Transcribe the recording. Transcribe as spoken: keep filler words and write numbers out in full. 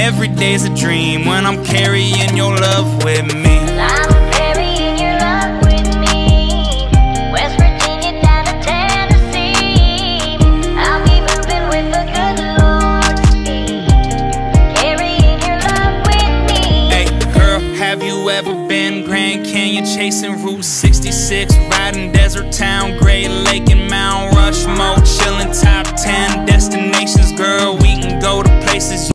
every day's a dream when I'm carrying your love with me. I'm carrying your love with me. West Virginia down to Tennessee. I'll be moving with the good Lord's speed. Carrying your love with me. Hey, girl, have you ever been Grand Canyon chasing Route sixty-six, riding Desert Town, Great Lake and Mount Rushmore, chilling top ten destinations, girl, we can go to places